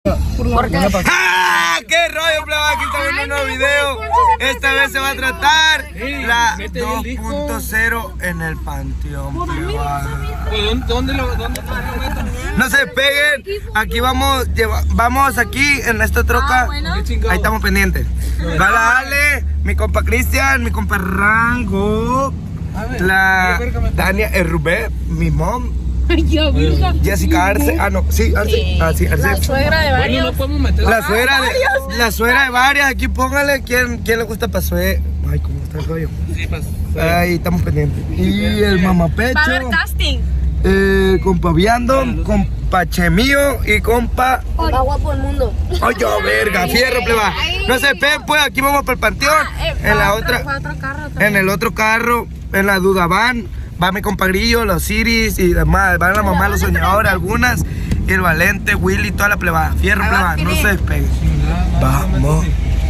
¡Ah! ¡Qué rollo, pleba! Aquí está viendo un nuevo video. Esta vez se va a tratar la 2.0 en el Panteón, pleba. ¿Dónde? No se peguen. Aquí vamos aquí en esta troca. Ahí estamos pendientes. Va la Ale, mi compa Cristian, mi compa Rango, la Tania Rubé, mi mom, Jessica Arce. Ah, no, sí, Arce. Ah, sí, Arce. La suegra de varios. La suegra de varias. Aquí póngale quién le gusta para suegra. Ay, ¿cómo está el rollo? Sí, ahí estamos pendientes. Y el mamapecho. Va a haber casting. Compa Viando, compa Chemío y compa. El más guapo del mundo. Ay, yo, verga, fierro, pleba. No se peguen, pues, aquí vamos para el Panteón. En la otra. En el otro carro, en la Duda Van. Va mi compa Grillo, los Ciris y demás. Van la mamá, los soñadores, algunas. Y el Valente, Willy, toda la plebada. Fierro, pleba, no se despeguen. Vamos.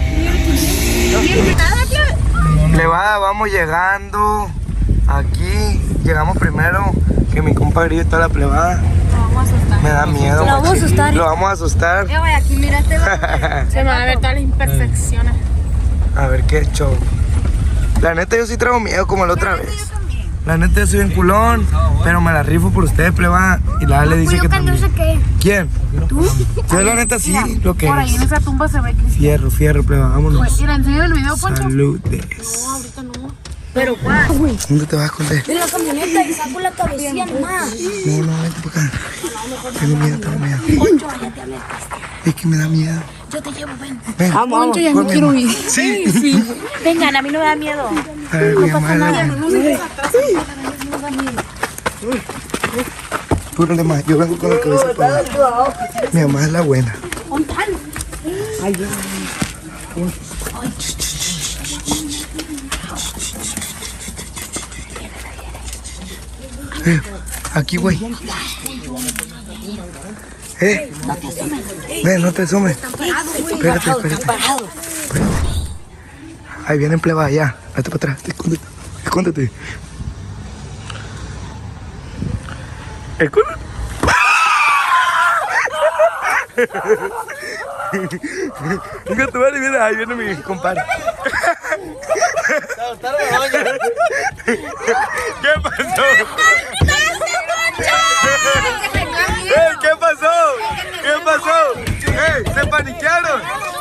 Plebada, vamos llegando. Aquí llegamos primero que mi compa Grillo y toda la plebada. Lo vamos a asustar. Me da miedo. Lo vamos a asustar. Lo vamos a asustar. Aquí, mira, Se me van a ver todas las imperfecciones. A ver qué show. La neta yo sí traigo miedo como la otra vez. La neta yo soy bien culón, pero me la rifo por ustedes, pleba. Y la Ale dice que también. ¿Quién? ¿Tú? Yo la neta sí, lo que Por ahí en es. esa tumba se ve que Fierro, pleba, vámonos. Mira, enseña el video, Poncho. Saludes. No, ahorita no. Pero, güey, ¿Dónde te vas a esconder? de la camioneta y saco la cabecilla nomás. No, vente por acá. Tengo miedo. Poncho, váyate a ver. Es que me da miedo. Yo te llevo, ven. Ven. Poncho, ya Con me mi quiero mamá. ir. Sí. Vengan, a mí no me da miedo. A ver, mi mamá es la buena. Tú no le más, yo vengo con la cabeza para abajo. Mi mamá es la buena. Aquí, güey. Ven, no te asomes. Espérate. Ahí vienen plebas ya. Vete para atrás. Escóndete. Venga, tu madre, mira, ahí viene mi compadre. ¿Qué pasó? ¿Qué pasó? ¿Se paniquearon?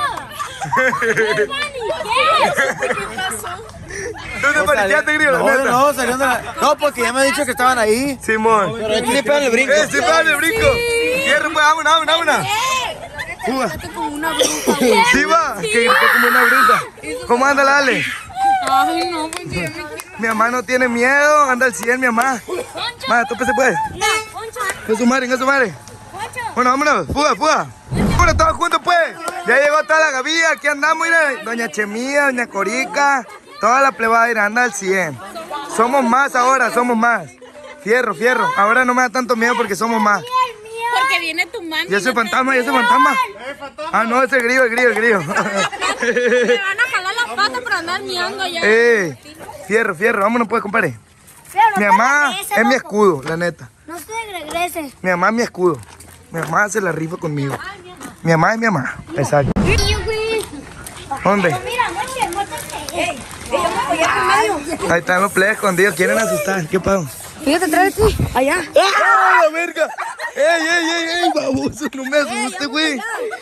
¿Tú te paniqueaste, Grillo? No, saliendo de la... No, porque ya me ha dicho que estaban ahí. Simón. Pero aquí le pegan el brinco. Sí, pegan el brinco. Fierro, pues, vámonos. Fuga. Sí, va, que gritó como una bruja. ¿Cómo anda la Ale? Ay, no, Poncho, ya me quiero. Mi mamá no tiene miedo, anda al 100, mi mamá. Más, tope se puede. En su madre. Bueno, vámonos, fuga. Bueno, todos juntos, pues. Ya llegó toda la gavilla, aquí andamos, mira. Doña Chemía, doña Corica, toda la plebada, mira, anda al 100. Somos más ahora, Fierro. Ahora no me da tanto miedo porque somos más. Porque viene tu mami. Yo soy fantasma. Ah, no, ese es el grillo. Me van a jalar las patas para andar miando ya. Fierro, vámonos pues, compadre. Mi mamá es mi escudo, la neta. No se regrese. Mi mamá es mi escudo. Mi mamá se la rifa conmigo. Mi mamá es mi mamá. Exacto. ¿Dónde? Mira, muéstrate. Ahí están los plebes escondidos, quieren asustar. ¿Qué pasó? Fíjate atrás de ti. Allá. ¡Ah, la verga! ¡Ey, baboso! No me asustes, güey.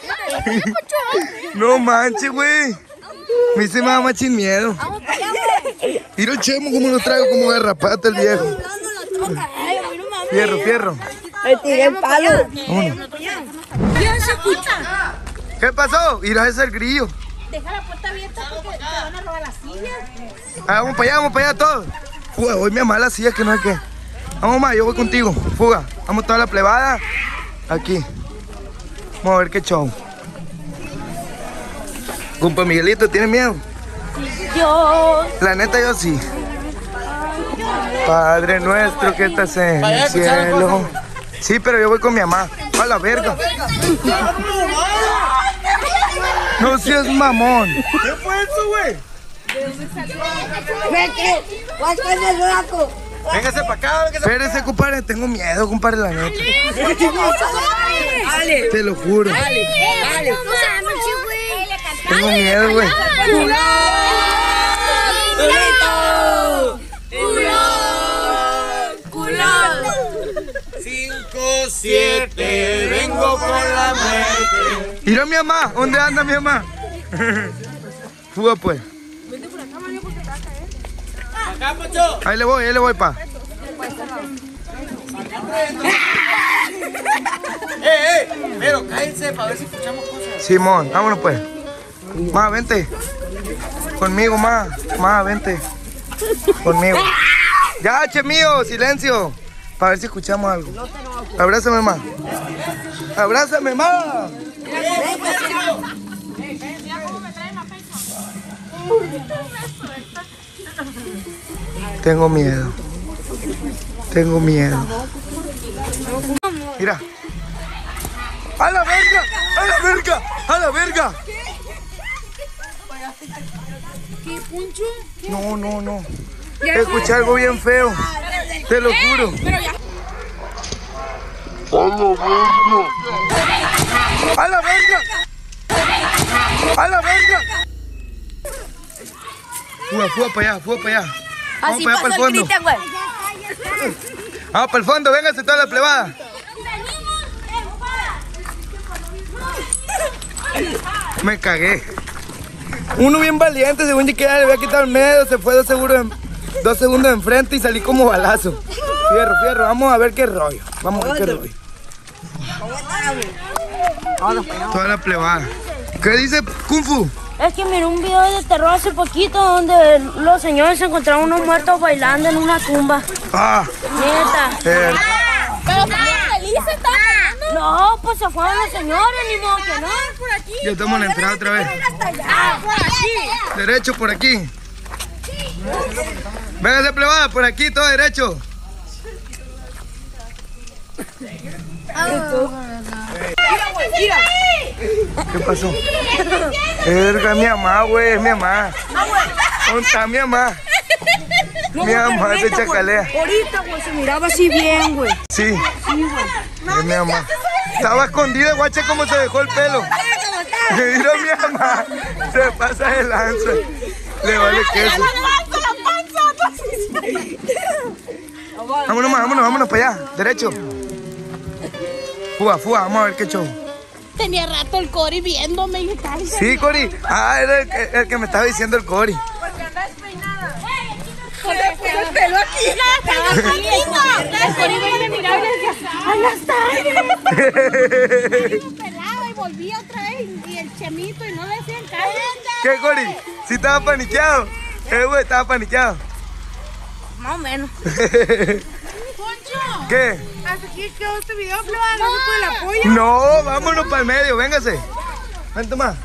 No manches, güey. Me hice más machín miedo. Mira el Chemo como lo traigo como garrapata el viejo. Fierro. Me tiré el palo. Vámonos. Ya se escucha. ¿Qué pasó? Mira, ese es el Grillo. Deja la puerta abierta porque te van a robar las sillas. Ah, vamos para allá todos. Fuga, voy mi mamá a la silla que no es que. Vamos más, yo voy contigo. Fuga, vamos toda la plebada. Aquí. Vamos a ver qué show. Compa Miguelito, ¿tiene miedo? Yo. La neta yo sí. Padre nuestro que estás en el cielo. Sí, pero yo voy con mi mamá. A la verga. No seas mamón. ¿Qué fue eso, güey? Vete. Vas con el rato. Véngase para acá, véngase. Espérese, compadre, tengo miedo, compadre, la neta. Dale. Te lo juro. Dale. Tengo miedo, güey. ¡Culón! 5, 7, vengo con la muerte. Mira mi mamá, ¿dónde anda mi mamá? Fuga pues. Acá, Pocho. Ahí le voy, pa. Pero cállense para ver si escuchamos cosas. Simón, vámonos pues. Más, vente. Conmigo, más, vente. Conmigo. Ya, che mío, silencio. Para ver si escuchamos algo. Abrázame más. Abrázame más. Tengo miedo. Tengo miedo. Mira. ¡A la verga! ¡A la verga! ¡A la verga! ¿Qué, Poncho? No. Escuché algo bien feo. Te lo juro. Pero ya. ¡A la verga! ¡A la verga! Fuga para allá. Vamos Así para allá, para el pasó el fondo. Cristian, güey. Vamos para el fondo, véngase toda la plebada. Me cagué. Uno bien valiente, según yo que ya le había quitado el miedo, se fue 2 segundos enfrente y salí como balazo. Fierro, vamos a ver qué rollo. Toda la plebada. ¿Qué dice Kung Fu? Es que miré un video de terror hace poquito donde los señores se encontraron unos muertos bailando en una tumba. Ah, Neta. Pero estaban felices, estaban bailando. No, pues se fueron los señores, ni modo que no. Por aquí. ya estamos en la entrada otra vez. Por aquí. Derecho por aquí. Véngase plebada, por aquí, todo derecho. ¿Qué pasó? Verga, mi mamá, güey, es mi mamá. ¿Dónde está mi mamá? Mi mamá se chacalea. Ahorita, güey, se miraba así bien, güey. Sí, es mi mamá. Estaba escondida, guacha, cómo se dejó el pelo. Mira mi mamá, se pasa de lanza. Le vale queso. Vámonos para allá, derecho. Fuga, vamos a ver qué show. Tenía rato el Cory viéndome y tal. Sí, Cori. Ah, era el que me estaba diciendo el Cori. Porque el pelo aquí. El Cory me miraba y decía, ¡ay, ya está! Pelado y volví otra vez y el chemito y no le hacían caso. ¿Qué, Cori? ¿Sí estaba paniqueado? Güey, estaba paniqueado. Más o menos. Poncho, ¿Qué? hasta aquí quedó este video, no se puede el apoyo. No, vámonos para el medio, véngase. Vente más.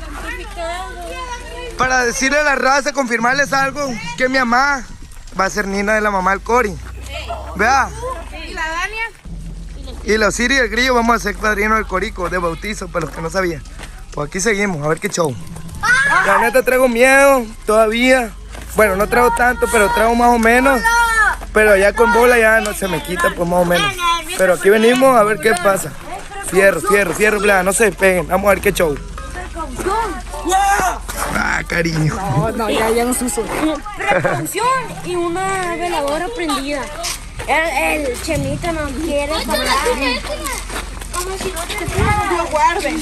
Para decirle a la raza, confirmarles algo, que mi mamá va a ser Nina de la mamá del Cori. Vea. ¿Y la Dania? Y los Siri y el Grillo vamos a ser padrinos del Corico, de bautizo, para los que no sabían. Pues aquí seguimos, a ver qué show. La neta traigo miedo todavía. Bueno, no traigo tanto, pero traigo más o menos. Pero ya con bola ya no se me quita, pues más o menos. Pero aquí venimos a ver qué pasa. Fierro, bla, no se despeguen. Vamos a ver qué show. Ah, cariño. No, ya no se usó. Precaución y una veladora prendida. El chemito no quiere hablar. Como si no te Dios guarde.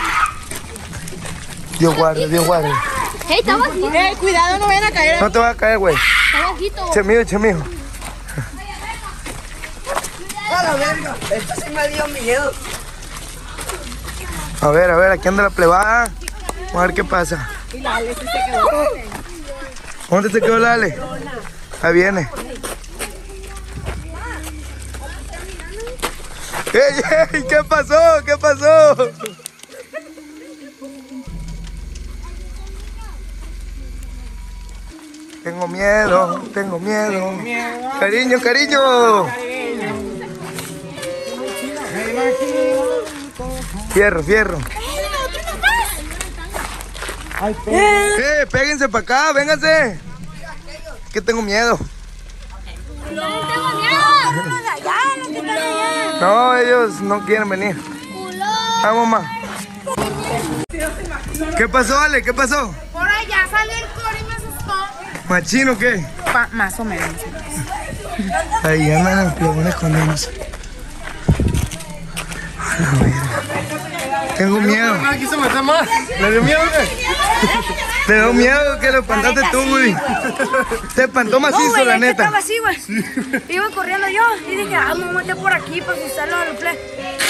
Dios guarde. Hey, está bajito. Cuidado, no vayan a caer. No te vas a caer, güey. Está bajito. Chemijo. A la verga. Esto sí me dio miedo. A ver, aquí anda la plebada. Vamos a ver qué pasa. Y la Ale sí se quedó. ¿Dónde se quedó la Ale? Ahí viene. ¡Ey! ¿Qué pasó? Tengo miedo. Cariño. Fierro. Péguense para acá, vénganse. Que tengo miedo. No, ellos no quieren venir. Vamos, mamá. ¿Qué pasó, Ale? ¿Qué pasó? Por allá salió el coro y me asustó. ¿Machino o qué? Más o menos. Ahí andan los plumones escondiéndose. A la verga. Tengo miedo. ¿No quiso meter más? ¿Le dio miedo qué? Te dio miedo que lo espantaste tú, güey. Te espantó macizo, güey, la es que neta. estaba así, güey. Iba corriendo yo y dije, me voy a meter por aquí para asustarlo a los play.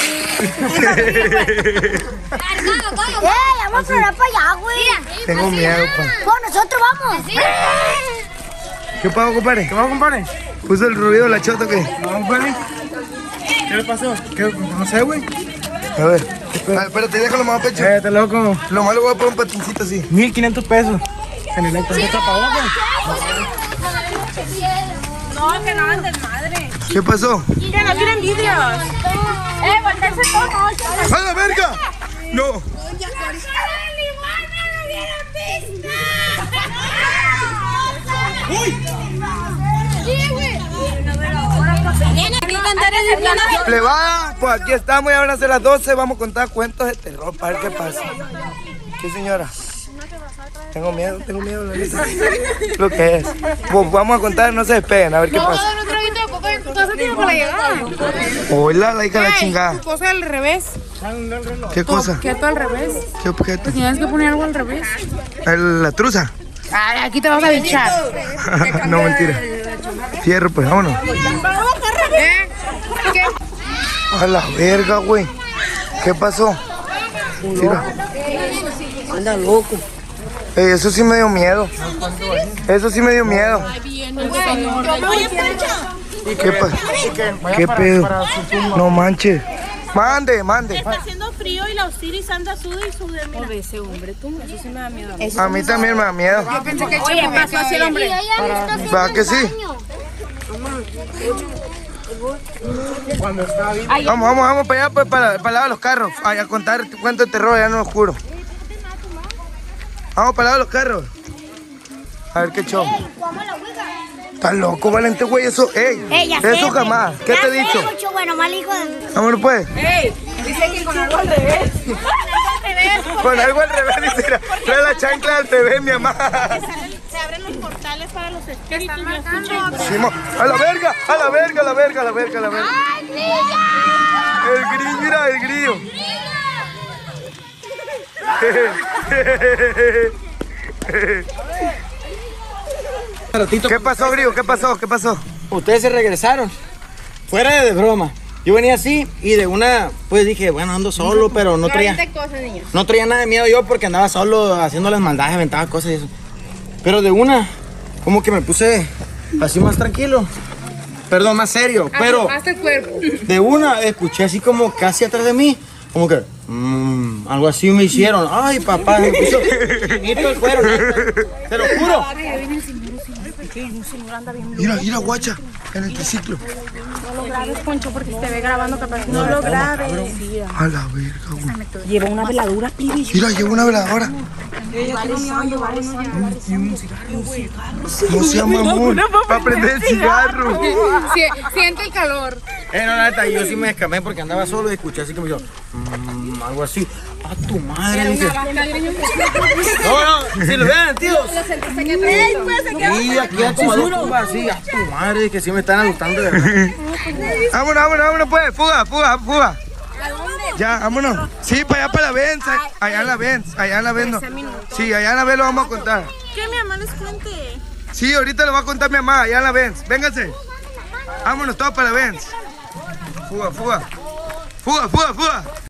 Vamos a probar para allá, güey. Tengo miedo, pa. Bueno, nosotros vamos. ¿Qué pasó, compadre? ¿Qué va, compadre? ¿Puso el ruido la chota o qué? No, compadre. ¿Qué le pasó? ¿Qué? No sé, güey. A ver. Espérate, déjalo más a pecho. Te loco. Lo malo voy a poner un patincito así. 1,500 pesos. En el acto de tapabocas. No, que no hagan desmadre. ¿Qué pasó? Que no tienen vidrios. Volverse todo. ¡A la verga! No. Plebada, pues aquí estamos, ya van a ser las 12, vamos a contar cuentos de terror para ver qué pasa. ¿Qué, señora? Tengo miedo, la neta. Lo que es. Pues vamos a contar, no se despeguen, a ver qué pasa. Un traguito de coca en tu casa tiene para llegar. Hola, la hija de la Tu chingada. cosa al revés. ¿Qué cosa? Objeto al revés. ¿Qué objeto? Tienes que poner algo al revés. La truza. Ay, aquí te vas a bichar. No, mentira. Fierro, pues, vámonos. ¿Qué? A la verga, güey. ¿Qué pasó? Mira. Anda loco. Eso sí me dio miedo. Eso sí me dio miedo. ¿Qué pasa? ¿Qué pedo? No manches. Mande. Está haciendo frío y la Osiris anda suda y suda. Mira. Ese hombre, tú, eso sí me da miedo. A mí también me da miedo. Yo pensé que el Chemo pasó así el hombre. ¿Verdad que sí? Vamos para allá, pues, para el lado de los carros. A contar cuentos de terror, ya no lo juro. Vamos para el lado de los carros. A ver qué show. ¿Estás loco, Valente, güey? Eso, eso jamás. ¿Qué te he dicho? Bueno, mal hijo de... Vámonos, pues. Dice que con algo al revés. Con algo al revés, dice. Trae la chancla al TV, mi mamá. Se abren los portales para los espíritus. ¿Me escuchan? Simón, a la verga. ¡Ay, niña! El grillo, mira, el grillo. ¿Qué pasó, grillo? ¿Qué pasó? Ustedes se regresaron. Fuera de broma. Yo venía así y de una, pues dije, bueno, ando solo, pero no traía nada de miedo yo porque andaba solo haciendo las maldades, aventaba cosas y eso. Pero de una, como que me puse así más tranquilo. Perdón, más serio, pero de una escuché así como casi atrás de mí, como que algo así me hicieron. Ay, papá, me puso chinito el cuero, te lo juro. Mira, guacha, en el triciclo. No lo grabes, Poncho, porque si te ve grabando capaz. No lo grabes. A la verga, güey. Lleva una veladura, pibi. Mira, lleva una veladora. No sea mamón, para prender el cigarro. Siente el calor. No, la neta, yo sí me escapé porque andaba solo y escuché así como yo, algo así. A tu madre, dije. No, si lo vean, tíos. Y aquí a como dos cubas así, a tu madre, que sí me están asustando de verdad. Vámonos, pues, fuga. Ya, vámonos. Sí, para allá, para la Benz. Allá en la Benz. No. Sí, allá en la Benz lo vamos a contar. Que mi mamá les cuente. Sí, ahorita lo va a contar mi mamá, allá en la Benz. Vénganse. Vámonos todos para la Benz. Fuga.